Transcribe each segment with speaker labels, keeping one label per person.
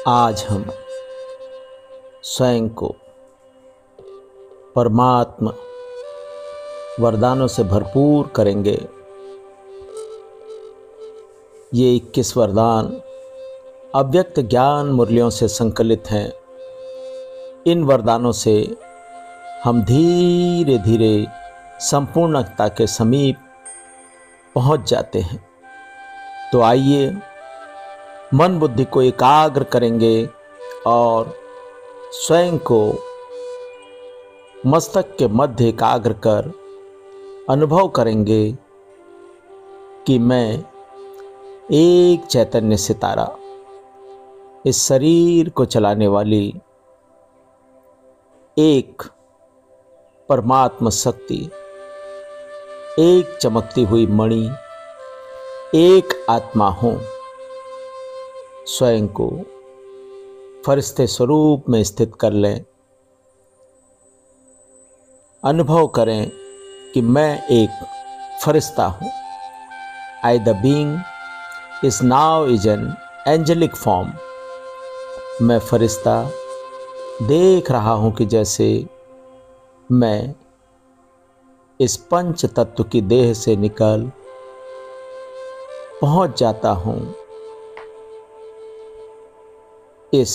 Speaker 1: आज हम स्वयं को परमात्मा वरदानों से भरपूर करेंगे। ये 21 वरदान अव्यक्त ज्ञान मूल्यों से संकलित हैं। इन वरदानों से हम धीरे धीरे संपूर्णता के समीप पहुंच जाते हैं। तो आइए मन बुद्धि को एकाग्र करेंगे और स्वयं को मस्तक के मध्य एकाग्र कर अनुभव करेंगे कि मैं एक चैतन्य सितारा, इस शरीर को चलाने वाली एक परमात्मा शक्ति, एक चमकती हुई मणि, एक आत्मा हूँ। स्वयं को फरिश्ते स्वरूप में स्थित कर लें। अनुभव करें कि मैं एक फरिश्ता हूँ। I the being is now is an angelic form. मैं फरिश्ता देख रहा हूँ कि जैसे मैं इस पंच तत्व की देह से निकल पहुँच जाता हूँ इस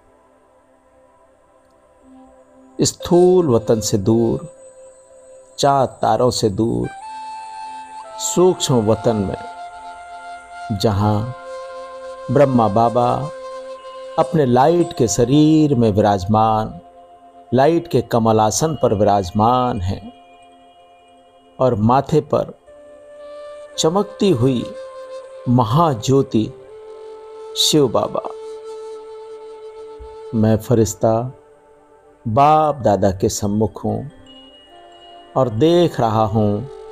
Speaker 1: स्थूल वतन से दूर, चाँद तारों से दूर, सूक्ष्म वतन में, जहाँ ब्रह्मा बाबा अपने लाइट के शरीर में विराजमान, लाइट के कमलासन पर विराजमान हैं और माथे पर चमकती हुई महाज्योति शिव बाबा। मैं फरिश्ता बाप दादा के सम्मुख हूँ और देख रहा हूँ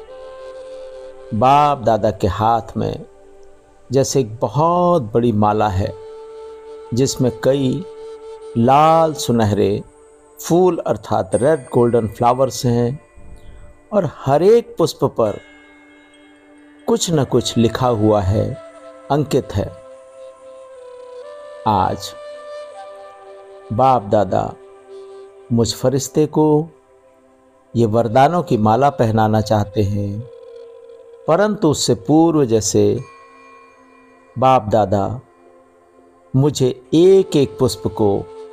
Speaker 1: बाप दादा के हाथ में जैसे एक बहुत बड़ी माला है, जिसमें कई लाल सुनहरे फूल अर्थात रेड गोल्डन फ्लावर्स हैं और हर एक पुष्प पर कुछ न कुछ लिखा हुआ है, अंकित है। आज बाप दादा मुझ फरिश्ते को ये वरदानों की माला पहनाना चाहते हैं, परंतु उससे पूर्व जैसे बाप दादा मुझे एक एक पुष्प को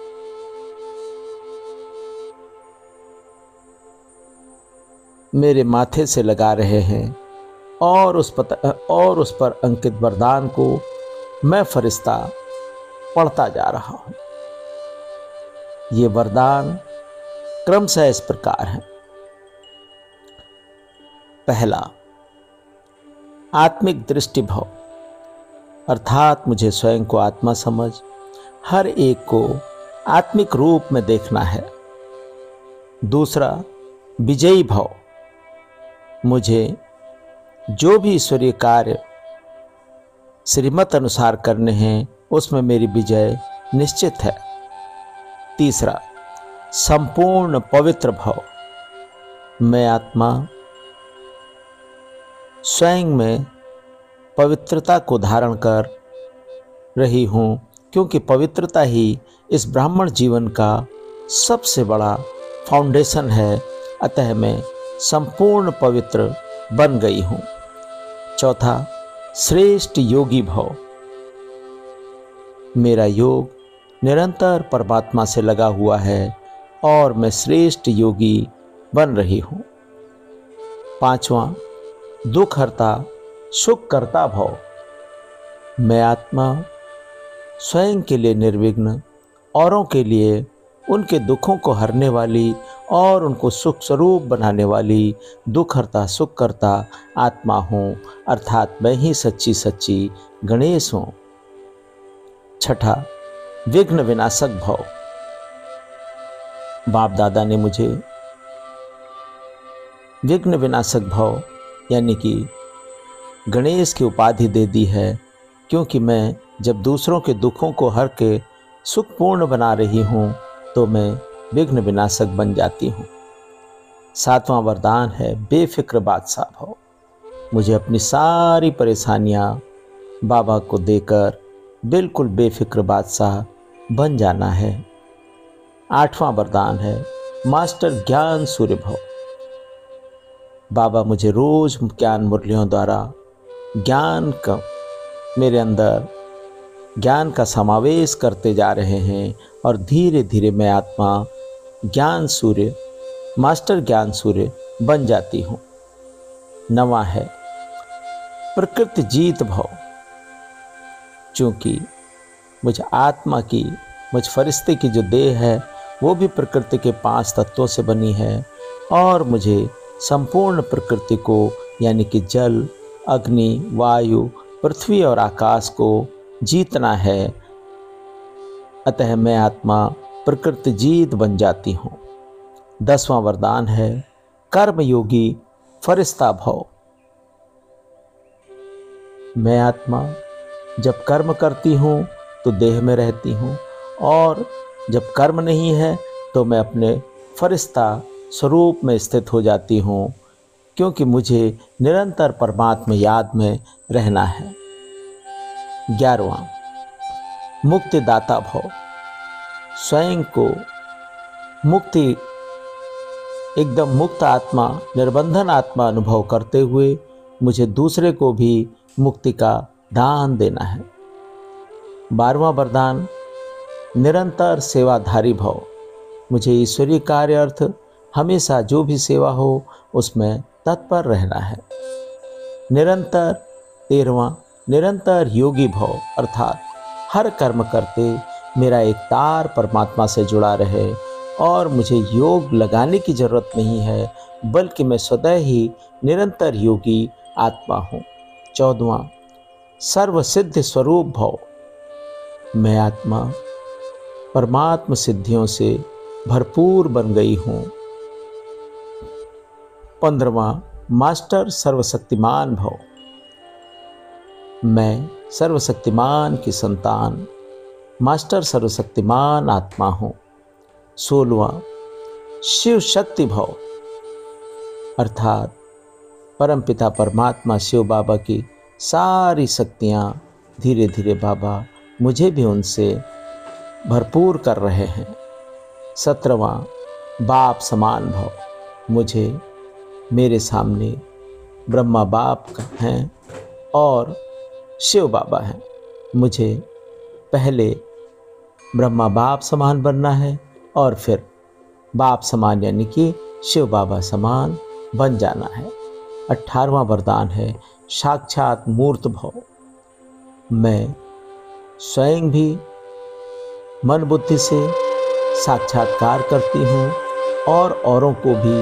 Speaker 1: मेरे माथे से लगा रहे हैं और उस पर अंकित वरदान को मैं फरिश्ता पढ़ता जा रहा हूँ। ये वरदान क्रमशः इस प्रकार है। पहला, आत्मिक दृष्टि भाव, अर्थात मुझे स्वयं को आत्मा समझ हर एक को आत्मिक रूप में देखना है। दूसरा, विजयी भाव, मुझे जो भी ईश्वरीय कार्य श्रीमत अनुसार करने हैं उसमें मेरी विजय निश्चित है। तीसरा, संपूर्ण पवित्र भाव, मैं आत्मा स्वयं में पवित्रता को धारण कर रही हूँ, क्योंकि पवित्रता ही इस ब्राह्मण जीवन का सबसे बड़ा फाउंडेशन है। अतः मैं संपूर्ण पवित्र बन गई हूँ। चौथा, श्रेष्ठ योगी भाव, मेरा योग निरंतर परमात्मा से लगा हुआ है और मैं श्रेष्ठ योगी बन रही हूँ। पांचवा, दुख हरता सुख करता भाव, मैं आत्मा स्वयं के लिए निर्विघ्न, औरों के लिए उनके दुखों को हरने वाली और उनको सुख स्वरूप बनाने वाली दुख हरता सुख करता आत्मा हूँ, अर्थात मैं ही सच्ची सच्ची गणेश हूँ। छठा, विघ्न विनाशक भाव, बाप दादा ने मुझे विघ्न विनाशक भाव यानी कि गणेश की उपाधि दे दी है, क्योंकि मैं जब दूसरों के दुखों को हर के सुखपूर्ण बना रही हूँ तो मैं विघ्न विनाशक बन जाती हूँ। सातवां वरदान है बेफिक्र बादशाह भाव, मुझे अपनी सारी परेशानियाँ बाबा को देकर बिल्कुल बेफिक्र बादशाह बन जाना है। 8वां वरदान है मास्टर ज्ञान सूर्य भव। बाबा मुझे रोज ज्ञान मुरलियों द्वारा ज्ञान का मेरे अंदर ज्ञान का समावेश करते जा रहे हैं और धीरे धीरे मैं आत्मा ज्ञान सूर्य मास्टर ज्ञान सूर्य बन जाती हूँ। 9वां है प्रकृति जीत भव। चूँकि मुझ आत्मा की मुझ फरिश्ते की जो देह है वो भी प्रकृति के 5 तत्वों से बनी है और मुझे संपूर्ण प्रकृति को यानी कि जल, अग्नि, वायु, पृथ्वी और आकाश को जीतना है। अतः मैं आत्मा प्रकृति जीत बन जाती हूँ। 10वां वरदान है कर्मयोगी फरिश्ता भव। मैं आत्मा जब कर्म करती हूँ तो देह में रहती हूँ और जब कर्म नहीं है तो मैं अपने फरिश्ता स्वरूप में स्थित हो जाती हूँ, क्योंकि मुझे निरंतर परमात्मा याद में रहना है। 11वां मुक्तिदाता भव। स्वयं को मुक्ति एकदम मुक्त आत्मा निर्बंधन आत्मा अनुभव करते हुए मुझे दूसरे को भी मुक्ति का दान देना है। 12वां वरदान निरंतर सेवाधारी भव। मुझे ईश्वरीय कार्य अर्थ हमेशा जो भी सेवा हो उसमें तत्पर रहना है। निरंतर 13वां निरंतर योगी भव, अर्थात हर कर्म करते मेरा एक तार परमात्मा से जुड़ा रहे और मुझे योग लगाने की जरूरत नहीं है, बल्कि मैं स्वतः ही निरंतर योगी आत्मा हूँ। 14वां सर्वसिद्ध स्वरूप भव। मैं आत्मा परमात्म सिद्धियों से भरपूर बन गई हूँ। 15वां मास्टर सर्वशक्तिमान भव। मैं सर्वशक्तिमान की संतान मास्टर सर्वशक्तिमान आत्मा हूँ। 16वां शिव शक्ति भव, अर्थात परमपिता परमात्मा शिव बाबा की सारी शक्तियाँ धीरे धीरे बाबा मुझे भी उनसे भरपूर कर रहे हैं। 17वां बाप समान भव। मुझे मेरे सामने ब्रह्मा बाप हैं और शिव बाबा हैं। मुझे पहले ब्रह्मा बाप समान बनना है और फिर बाप समान यानी कि शिव बाबा समान बन जाना है। 18वां वरदान है साक्षात मूर्त भव। मैं स्वयं भी मन बुद्धि से साक्षात्कार करती हूँ और औरों को भी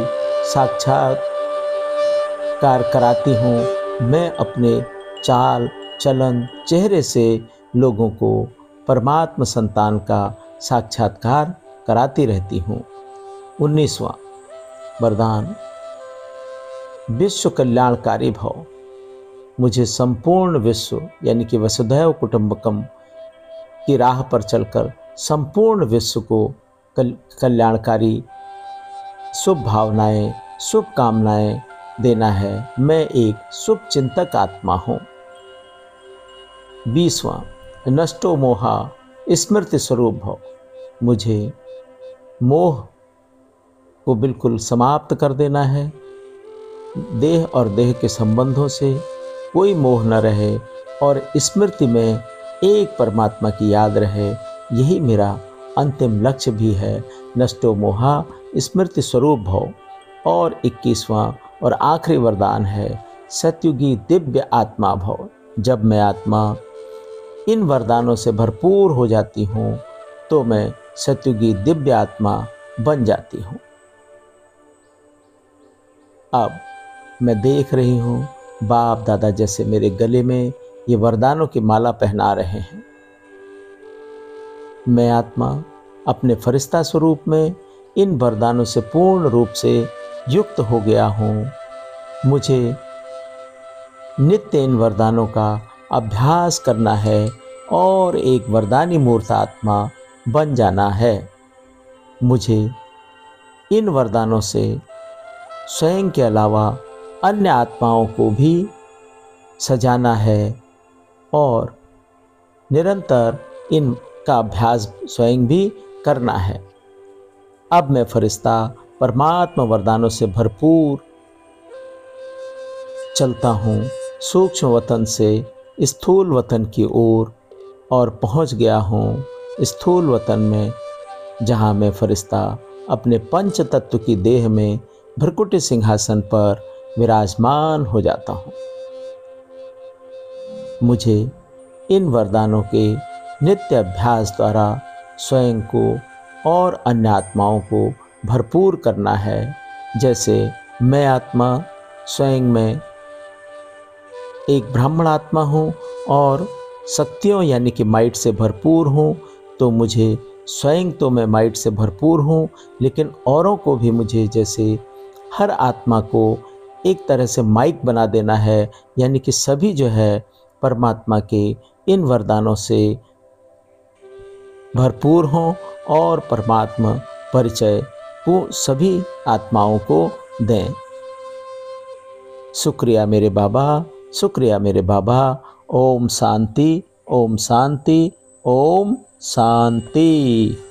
Speaker 1: साक्षात्कार कराती हूँ। मैं अपने चाल चलन चेहरे से लोगों को परमात्मा संतान का साक्षात्कार कराती रहती हूँ। 19वां वरदान विश्व कल्याणकारी भव। मुझे संपूर्ण विश्व यानी कि वसुधैव कुटुंबकम की राह पर चलकर संपूर्ण विश्व को कल्याणकारी शुभ भावनाएं शुभ कामनाएं देना है। मैं एक शुभ चिंतक आत्मा हूँ। 20वां नष्टो मोहा स्मृति स्वरूप भव। मुझे मोह को बिल्कुल समाप्त कर देना है। देह और देह के संबंधों से कोई मोह न रहे और स्मृति में एक परमात्मा की याद रहे, यही मेरा अंतिम लक्ष्य भी है। नष्टो मोहा स्मृति स्वरूप भव। और 21वां और आखिरी वरदान है सतयुगी दिव्य आत्मा भव। जब मैं आत्मा इन वरदानों से भरपूर हो जाती हूँ तो मैं सतयुगी दिव्य आत्मा बन जाती हूँ। अब मैं देख रही हूँ बाप दादा जैसे मेरे गले में ये वरदानों की माला पहना रहे हैं। मैं आत्मा अपने फरिश्ता स्वरूप में इन वरदानों से पूर्ण रूप से युक्त हो गया हूँ। मुझे नित्य इन वरदानों का अभ्यास करना है और एक वरदानी मूर्त आत्मा बन जाना है। मुझे इन वरदानों से स्वयं के अलावा अन्य आत्माओं को भी सजाना है और निरंतर इन का अभ्यास स्वयं भी करना है। अब मैं फरिश्ता परमात्मा वरदानों से भरपूर चलता हूँ सूक्ष्म वतन से स्थूल वतन की ओर और पहुँच गया हूँ स्थूल वतन में, जहाँ मैं फरिश्ता अपने पंच तत्व की देह में भ्रकुटी सिंहासन पर विराजमान हो जाता हूँ। मुझे इन वरदानों के नित्य अभ्यास द्वारा स्वयं को और अन्य आत्माओं को भरपूर करना है। जैसे मैं आत्मा स्वयं में एक ब्राह्मण आत्मा हूँ और शक्तियों यानी कि माइट से भरपूर हूँ, तो मुझे स्वयं तो मैं माइट से भरपूर हूँ, लेकिन औरों को भी मुझे जैसे हर आत्मा को एक तरह से माइक बना देना है, यानी कि सभी जो है परमात्मा के इन वरदानों से भरपूर हों और परमात्मा परिचय को सभी आत्माओं को दें। शुक्रिया मेरे बाबा, शुक्रिया मेरे बाबा। ओम शांति, ओम शांति, ओम शांति।